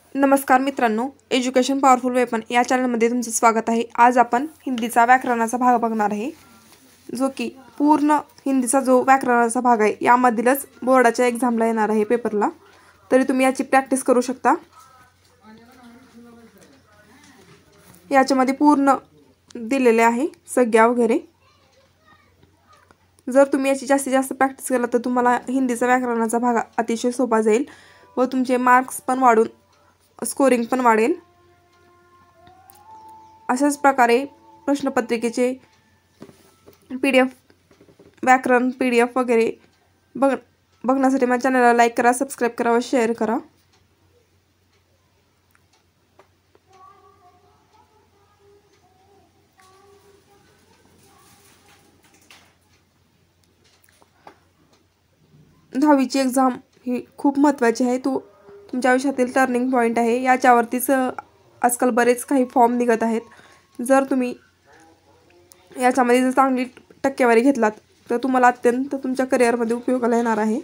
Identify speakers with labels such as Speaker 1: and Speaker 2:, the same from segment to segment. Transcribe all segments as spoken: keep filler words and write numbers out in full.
Speaker 1: नमस्कार मित्रांनो, education powerful weapon या चॅनलमध्ये तुमचं स्वागत आहे। आज आपण हिंदीचा व्याकरणाचा भाग बघणार आहे, जो की पूर्ण हिंदीचा जो व्याकरणाचा भाग आहे यामधीलच बोर्डाच्या एक्झामला येणार आहे पेपरला। तरी तुम्ही याची प्रॅक्टिस करू शकता। याच्यामध्ये पूर्ण दिलेले आहे संज्ञा वगैरे। जर तुम्ही याची जास्तीत जास्त प्रॅक्टिस केला तर तुम्हाला हिंदीचा व्याकरणाचा भाग अतिशय सोपा जाईल व तुमचे मार्क्स पण वाढून स्कोरिंग पण वाढेल। अशाच प्रकारे प्रश्नपत्रिकेचे पीडीएफ व्याकरण पीडीएफ वगैरे बघ बघण्यासाठी माझ्या चॅनलला लाईक करा, सबस्क्राइब करा व शेअर करा। दहावीची एक्झाम ही खूप महत्त्वाची आहे। तो तुमच्या आयुष्यातील टर्निंग पॉइंट आहे। याच्यावरतीच आजकाल बरेच काही फॉर्म निघत आहेत। जर तुम्ही याच्यामध्ये जर चांगली टक्केवारी घेतलात तर तुम्हाला अत्यंत तुमच्या करिअरमध्ये उपयोगाला येणार आहे।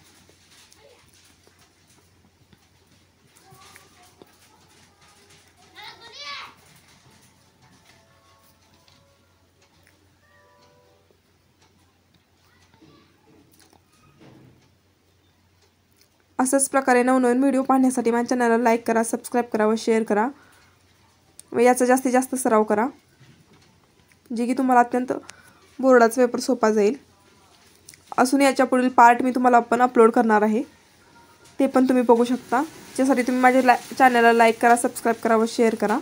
Speaker 1: अशाच प्रकारे नवनवीन व्हिडिओ पाहण्यासाठी माझ्या चॅनलला लाईक करा, सबस्क्राइब करा व शेअर करा व याचा जास्तीत जास्त सराव करा, जे की तुम्हाला अत्यंत बोर्डाचा पेपर सोपा जाईल। असून याच्या पुढील पार्ट मी तुम्हाला पण अपलोड करणार आहे, ते पण तुम्ही बघू शकता। त्यासाठी तुम्ही माझ्या चॅनलला लाईक करा, सबस्क्राइब करा व शेअर करा।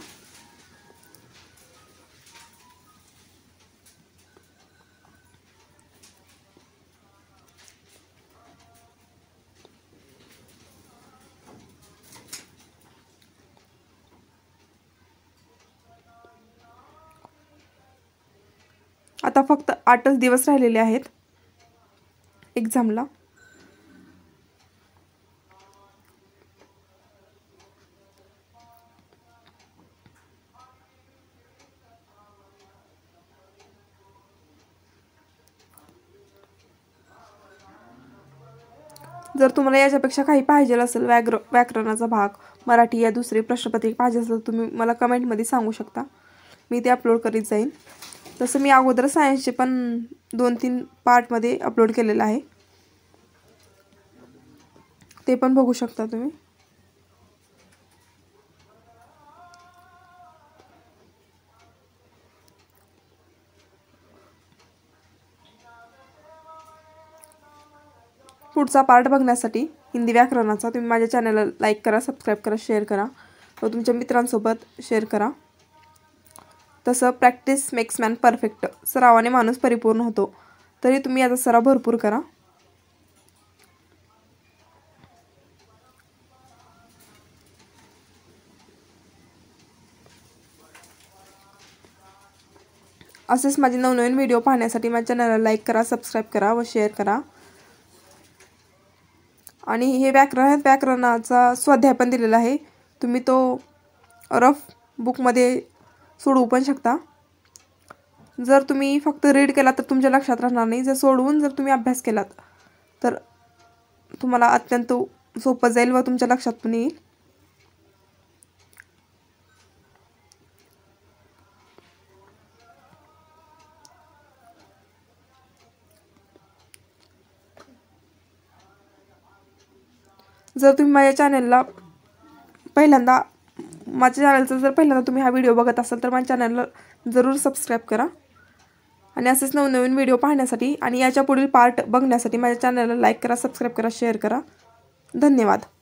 Speaker 1: आता फक्त आठच दिवस राहिलेले आहेत एक्झामला। जर तुम्हाला याच्यापेक्षा काही पाहिजे असेल व्याग्र व्याकरणाचा भाग मराठी या दुसरे प्रश्नपत्रिका पाहिजे असेल तर तुम्ही मला कमेंटमध्ये सांगू शकता, मी ते अपलोड करीत जाईन। तसं मी अगोदर सायन्सचे पण दोन तीन पार्टमध्ये अपलोड केलेलं आहे, ते पण बघू शकता तुम्ही। पुढचा पार्ट बघण्यासाठी हिंदी व्याकरणाचा तुम्ही माझ्या चॅनलला लाईक करा, सबस्क्राइब करा, शेअर करा व तुमच्या मित्रांसोबत शेअर करा। तसं प्रॅक्टिस मेक्स मॅन परफेक्ट, सरावाने माणूस परिपूर्ण होतो। तरी तुम्ही याचा सराव भरपूर करा। असेच माझे नवनवीन व्हिडिओ पाहण्यासाठी माझ्या चॅनलला लाईक करा, सबस्क्राइब करा व शेअर करा। आणि हे व्याकरण व्याकरणाचा स्वाध्याय पण दिलेला आहे, तुम्ही तो रफ बुकमध्ये सोडवू पण शकता। जर तुम्ही फक्त रीड केला तर तुमच्या लक्षात राहणार नाही, जर सोडवून जर तुम्ही अभ्यास केलात तर तुम्हाला अत्यंत सोपं जाईल व तुमच्या लक्षात पण येईल। जर तुम्ही माझ्या चॅनलला पहिल्यांदा माझ्या चॅनलचा जर पहिल्यांदा तुम्ही हा व्हिडिओ बघत असाल तर माझ्या चॅनलला जरूर सबस्क्राइब करा। आणि असेच नवनवीन व्हिडिओ पाहण्यासाठी आणि याच्या पुढील पार्ट बघण्यासाठी माझ्या चॅनलला लाईक करा, सबस्क्राइब करा, शेअर करा। धन्यवाद।